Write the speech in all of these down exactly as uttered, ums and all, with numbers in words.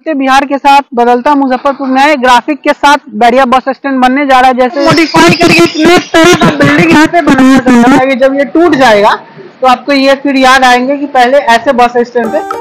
बदलते बिहार के साथ बदलता मुजफ्फरपुर नए ग्राफिक के साथ बैरिया बस स्टैंड बनने जा रहा है। जैसे मॉडिफाई करके एक नए तरह का बिल्डिंग यहाँ पे बनाया जा रहा है। जब ये टूट जाएगा तो आपको ये फिर याद आएंगे कि पहले ऐसे बस स्टैंड थे।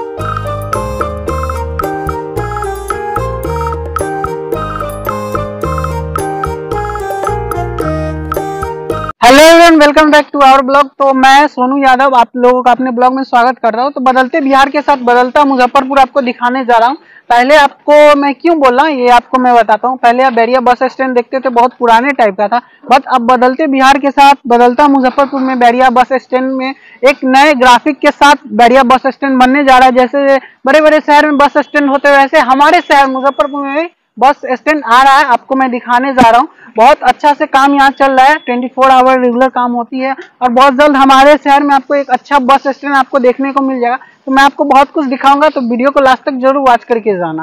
Hello everyone, welcome back to our blog. तो मैं सोनू यादव आप लोगों का अपने ब्लॉग में स्वागत कर रहा हूँ। तो बदलते बिहार के साथ बदलता मुजफ्फरपुर आपको दिखाने जा रहा हूँ। पहले आपको मैं क्यों बोल रहा हूँ ये आपको मैं बताता हूँ। पहले आप बैरिया बस स्टैंड देखते थे, बहुत पुराने टाइप का था, बट अब बदलते बिहार के साथ बदलता मुजफ्फरपुर में बैरिया बस स्टैंड में एक नए ग्राफिक के साथ बैरिया बस स्टैंड बनने जा रहा है। जैसे बड़े बड़े शहर में बस स्टैंड होते हैं, वैसे हमारे शहर मुजफ्फरपुर में भी बस स्टैंड आ रहा है। आपको मैं दिखाने जा रहा हूँ। बहुत अच्छा से काम यहाँ चल रहा है, चौबीस आवर रेगुलर काम होती है और बहुत जल्द हमारे शहर में आपको एक अच्छा बस स्टैंड आपको देखने को मिल जाएगा। तो मैं आपको बहुत कुछ दिखाऊंगा, तो वीडियो को लास्ट तक जरूर वॉच करके जाना।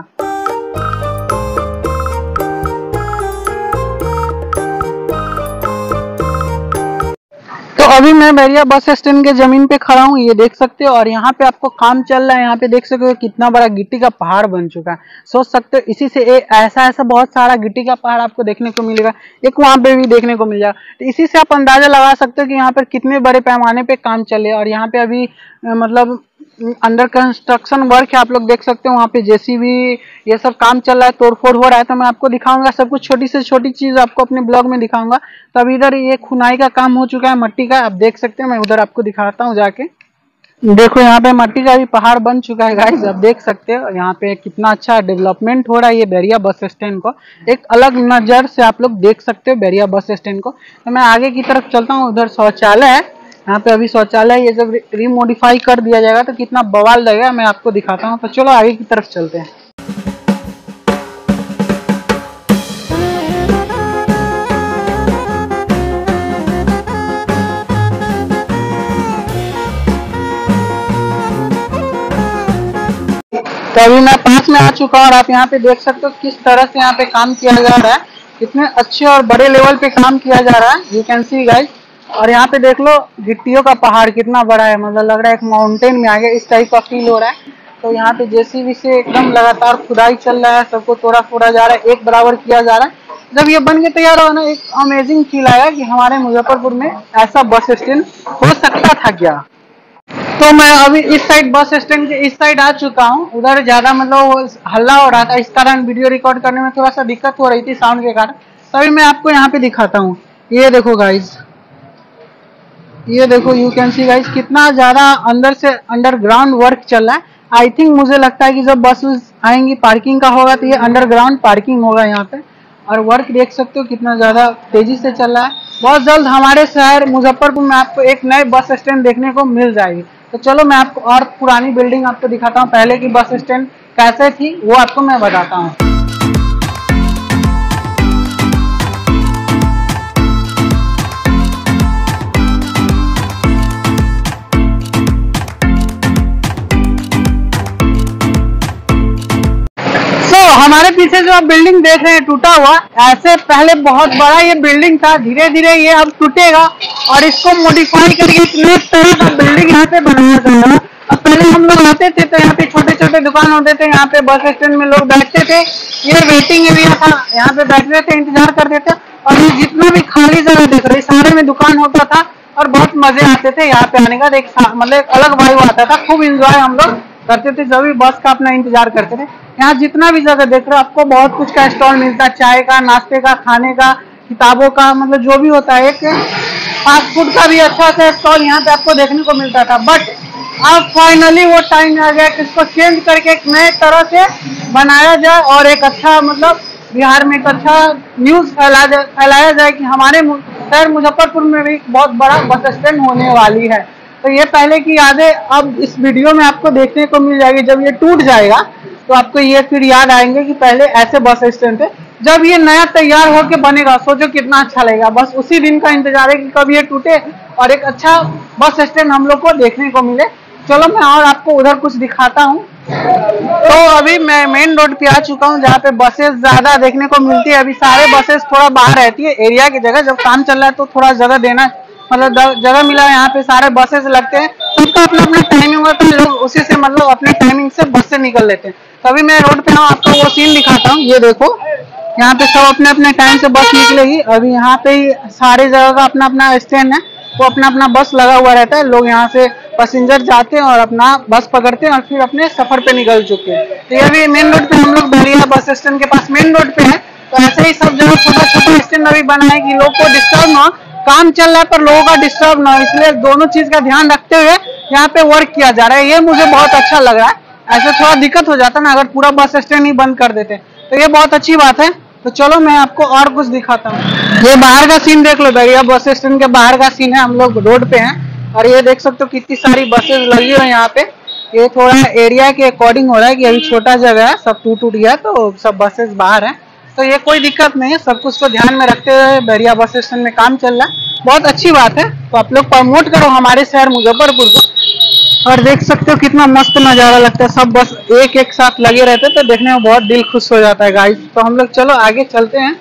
तो अभी मैं बैरिया बस स्टैंड के जमीन पे खड़ा हूँ, ये देख सकते हो, और यहाँ पे आपको काम चल रहा है। यहाँ पे देख सकते हो कितना बड़ा गिट्टी का पहाड़ बन चुका है। सोच सकते हो इसी से ए, ऐसा ऐसा बहुत सारा गिट्टी का पहाड़ आपको देखने को मिलेगा। एक वहाँ पे भी देखने को मिल जाएगा। तो इसी से आप अंदाजा लगा सकते हो कि यहाँ पर कितने बड़े पैमाने पे काम चले। और यहाँ पे अभी मतलब अंडर कंस्ट्रक्शन वर्क है, आप लोग देख सकते हो। वहाँ पे जेसीबी ये सब काम चल रहा है, तोड़फोड़ हो रहा है। तो मैं आपको दिखाऊंगा सब कुछ, छोटी से छोटी चीज आपको अपने ब्लॉग में दिखाऊंगा। तो अभी इधर ये खुनाई का काम हो चुका है, मट्टी का, आप देख सकते हैं। मैं उधर आपको दिखाता हूँ जाके। देखो यहाँ पे मट्टी का भी पहाड़ बन चुका है गाइस, आप देख सकते हो। यहाँ पे कितना अच्छा डेवलपमेंट हो रहा है ये बैरिया बस स्टैंड को। एक अलग नजर से आप लोग देख सकते हो बैरिया बस स्टैंड को। तो मैं आगे की तरफ चलता हूँ। उधर शौचालय है, यहाँ पे अभी शौचालय ये जब रिमोडिफाई कर दिया जाएगा तो कितना बवाल लगेगा मैं आपको दिखाता हूँ। तो चलो आगे की तरफ चलते हैं। तो अभी मैं पास में आ चुका हूँ और आप यहाँ पे देख सकते हो किस तरह से यहाँ पे काम किया जा रहा है। कितने अच्छे और बड़े लेवल पे काम किया जा रहा है, यू कैन सी गाइस। और यहाँ पे देख लो गिट्टियों का पहाड़ कितना बड़ा है, मतलब लग रहा है एक माउंटेन में आ गया, इस टाइप का फील हो रहा है। तो यहाँ पे जेसीबी से एकदम लगातार खुदाई चल रहा है, सबको तोड़ा फोड़ा जा रहा है, एक बराबर किया जा रहा है। जब ये बन के तैयार होगा ना, एक अमेजिंग फील आएगा कि हमारे मुजफ्फरपुर में ऐसा बस स्टैंड हो सकता था क्या। तो मैं अभी इस साइड बस स्टैंड के इस साइड आ चुका हूँ। उधर ज्यादा मतलब हल्ला हो रहा था, इस कारण वीडियो रिकॉर्ड करने में थोड़ा सा दिक्कत हो रही थी साउंड के कारण। तभी मैं आपको यहाँ पे दिखाता हूँ। ये देखो गाइस, ये देखो, यू कैन सी गाइस, कितना ज्यादा अंदर से अंडरग्राउंड वर्क चल रहा है। आई थिंक मुझे लगता है कि जब बस आएंगी पार्किंग का होगा तो ये अंडरग्राउंड पार्किंग होगा यहाँ पे। और वर्क देख सकते हो कितना ज्यादा तेजी से चल रहा है। बहुत जल्द हमारे शहर मुजफ्फरपुर में आपको एक नए बस स्टैंड देखने को मिल जाएगी। तो चलो मैं आपको और पुरानी बिल्डिंग आपको दिखाता हूँ, पहले की बस स्टैंड कैसे थी वो आपको मैं बताता हूँ। हमारे पीछे जो आप बिल्डिंग देख रहे हैं टूटा हुआ, ऐसे पहले बहुत बड़ा ये बिल्डिंग था। धीरे धीरे ये अब टूटेगा और इसको मॉडिफाई करके इतने तरह का बिल्डिंग यहाँ पे बनाया जा रहा है। अब पहले हम लोग आते थे तो यहाँ पे छोटे छोटे दुकान होते थे, यहाँ पे बस स्टैंड में लोग बैठते थे। ये वेटिंग एरिया था, यहाँ पे बैठते थे, इंतजार करते थे। और ये जितना भी खाली जगह देख रहे सारे में दुकान होता था और बहुत मजे आते थे यहाँ पे आने का। एक मतलब एक अलग वाइब आता था, खूब इंजॉय हम लोग करते थे जब भी बस का अपना इंतजार करते थे। यहाँ जितना भी जगह देख रहे हो आपको बहुत कुछ का स्टॉल मिलता है, चाय का, नाश्ते का, खाने का, किताबों का, मतलब जो भी होता है। एक फास्ट फूड का भी अच्छा सा स्टॉल यहाँ पे आपको देखने को मिलता था। बट अब फाइनली वो टाइम आ गया कि इसको चेंज करके एक नए तरह से बनाया जाए और एक अच्छा मतलब बिहार में एक अच्छा न्यूज फैला जाए फैलाया जाए कि हमारे शहर मुजफ्फरपुर में भी बहुत बड़ा बस स्टैंड होने वाली है। तो ये पहले की यादें अब इस वीडियो में आपको देखने को मिल जाएगी। जब ये टूट जाएगा तो आपको ये फिर याद आएंगे कि पहले ऐसे बस स्टैंड थे। जब ये नया तैयार होके बनेगा सोचो कितना अच्छा लगेगा। बस उसी दिन का इंतजार है कि कब ये टूटे और एक अच्छा बस स्टैंड हम लोग को देखने को मिले। चलो मैं और आपको उधर कुछ दिखाता हूँ। तो अभी मैं मेन रोड पे आ चुका हूँ जहाँ पे बसेस ज्यादा देखने को मिलती है। अभी सारे बसेस थोड़ा बाहर रहती है एरिया की जगह, जब काम चल रहा है तो थोड़ा जगह देना मतलब जगह मिला है, यहाँ पे सारे बसेस लगते हैं, सबका अपना अपना टाइमिंग होता है, लोग उसी से मतलब अपने टाइमिंग से बस से निकल लेते हैं। तभी मैं रोड पे हूँ, आपको वो सीन दिखाता हूँ। ये देखो यहाँ पे सब अपने अपने टाइम से बस निकलेगी। अभी यहाँ पे ही सारे जगह का अपना अपना स्टैंड है, वो अपना अपना बस लगा हुआ रहता है। लोग यहाँ से पैसेंजर जाते हैं और अपना बस पकड़ते हैं और फिर अपने सफर पे निकल चुके हैं। तो ये भी मेन रोड पे हम लोग बहरिया बस स्टैंड के पास मेन रोड पे है। तो ऐसे ही सब जगह छोटा छोटा स्टैंड अभी बना है कि लोग को डिस्टर्ब ना हो, काम चल रहा है पर लोगों का डिस्टर्ब ना हो, इसलिए दोनों चीज का ध्यान रखते हुए यहाँ पे वर्क किया जा रहा है। ये मुझे बहुत अच्छा लग रहा है। ऐसे थोड़ा दिक्कत हो जाता ना अगर पूरा बस स्टैंड ही बंद कर देते, तो ये बहुत अच्छी बात है। तो चलो मैं आपको और कुछ दिखाता हूँ। ये बाहर का सीन देख लो, बहरिया बस स्टैंड के बाहर का सीन है। हम लोग रोड पे हैं और ये देख सकते हो कितनी सारी बसेस लगी हुई है यहाँ पे। ये थोड़ा एरिया के अकॉर्डिंग हो रहा है कि अभी छोटा जगह है, सब टूट टूट गया तो सब बसेस बाहर हैं। तो ये कोई दिक्कत नहीं है, सब कुछ को ध्यान में रखते हुए बहरिया बस स्टैंड में काम चल रहा है, बहुत अच्छी बात है। तो आप लोग प्रमोट करो हमारे शहर मुजफ्फरपुर को। और देख सकते हो कितना मस्त नज़ारा लगता है, सब बस एक एक साथ लगे रहते हैं तो देखने में बहुत दिल खुश हो जाता है गाइस। तो हम लोग चलो आगे चलते हैं।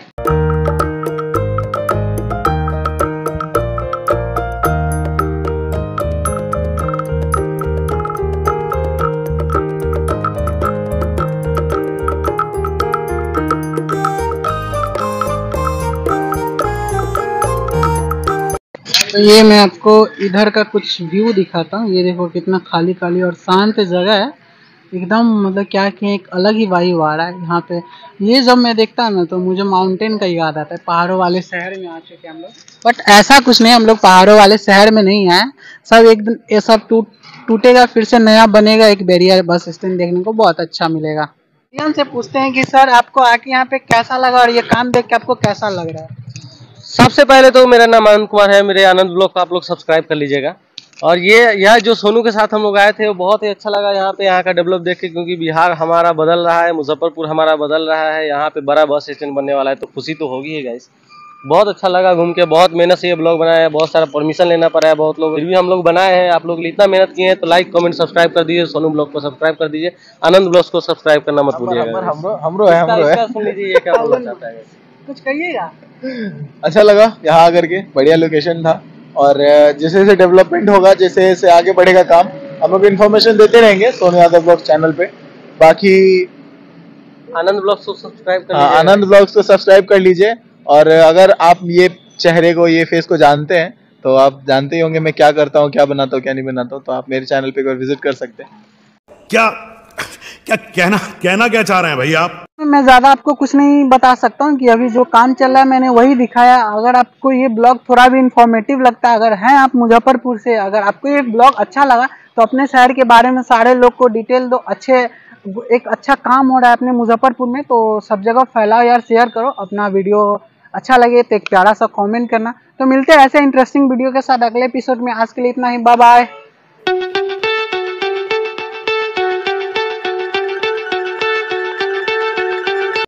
तो ये मैं आपको इधर का कुछ व्यू दिखाता हूँ। ये देखो कितना खाली खाली और शांत जगह है एकदम, मतलब क्या कि एक अलग ही वाइब आ रहा है यहाँ पे। ये जब मैं देखता हूँ ना तो मुझे माउंटेन का याद आता है। पहाड़ों वाले शहर में आ चुके हम लोग, बट ऐसा कुछ नहीं, हम लोग पहाड़ों वाले शहर में नहीं आए। सब एकदम ये सब टूट टूटेगा फिर से नया बनेगा। एक बहरिया बस स्टैंड देखने को बहुत अच्छा मिलेगा। से पूछते हैं कि सर आपको आके यहाँ पे कैसा लगा और ये काम देख के आपको कैसा लग रहा है? सबसे पहले तो मेरा नाम आनंद कुमार है, मेरे आनंद ब्लॉग को आप लोग सब्सक्राइब कर लीजिएगा। और ये यह जो सोनू के साथ हम लोग आए थे वो बहुत ही अच्छा लगा यहाँ पे, यहाँ का डेवलप देख के, क्योंकि बिहार हमारा बदल रहा है, मुजफ्फरपुर हमारा बदल रहा है, यहाँ पे बड़ा बस स्टैंड बनने वाला है, तो खुशी तो होगी है गाइस। बहुत अच्छा लगा घूम के, बहुत मेहनत से ये ब्लॉग बनाया है, बहुत सारा परमिशन लेना पड़ा है बहुत लोग, फिर भी हम लोग बनाए हैं। आप लोग इतना मेहनत किए हैं तो लाइक कमेंट सब्सक्राइब कर दीजिए, सोनू ब्लॉग को सब्सक्राइब कर दीजिए, आनंद ब्लॉग्स को सब्सक्राइब करना मत भूलिएगा। सुन लीजिए ये क्या बोलना चाहता है, कुछ कहिएगा। अच्छा लगा यहाँ आकर के, बढ़िया लोकेशन था। और जैसे जैसे डेवलपमेंट होगा, जैसे जैसे आगे बढ़ेगा काम, हम लोग इन्फॉर्मेशन देते रहेंगे सोनू यादव ब्लॉग चैनल पे। बाकी आनंद ब्लॉग्स को सब्सक्राइब कर लीजिए, आनंद ब्लॉग्स को सब्सक्राइब कर लीजिए। और अगर आप ये चेहरे को, ये फेस को जानते हैं तो आप जानते ही होंगे मैं क्या करता हूँ, क्या बनाता हूँ, क्या नहीं बनाता हूँ। तो आप मेरे चैनल पे विजिट कर सकते हैं। क्या क्या कहना कहना क्या चाह रहे हैं भाई आप? मैं ज्यादा आपको कुछ नहीं बता सकता हूँ कि अभी जो काम चल रहा है मैंने वही दिखाया। अगर आपको ये ब्लॉग थोड़ा भी इंफॉर्मेटिव लगता है, अगर हैं आप मुजफ्फरपुर से, अगर आपको ये ब्लॉग अच्छा लगा तो अपने शहर के बारे में सारे लोग को डिटेल दो। अच्छे एक अच्छा काम हो रहा है अपने मुजफ्फरपुर में, तो सब जगह फैलाओ यार, शेयर करो। अपना वीडियो अच्छा लगे तो एक प्यारा सा कॉमेंट करना। तो मिलते हैं ऐसे इंटरेस्टिंग वीडियो के साथ अगले एपिसोड में। आज के लिए इतना ही, बाय बाय।